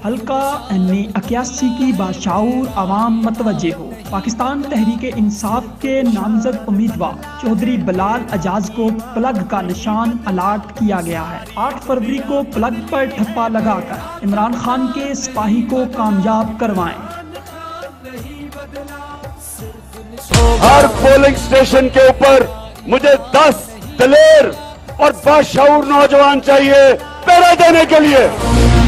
हल्का एन 81 की बाशाऊर आवाम मतवज्जे हो। पाकिस्तान तहरीक इंसाफ के नामजद उम्मीदवार चौधरी बिलाल एजाज को प्लग का निशान अलाट किया गया है। 8 फरवरी को प्लग पर ठप्पा लगाकर इमरान खान के सिपाही को कामयाब करवाएं। हर पोलिंग स्टेशन के ऊपर मुझे 10 दलेर और बाशाऊर नौजवान चाहिए पहरा देने के लिए।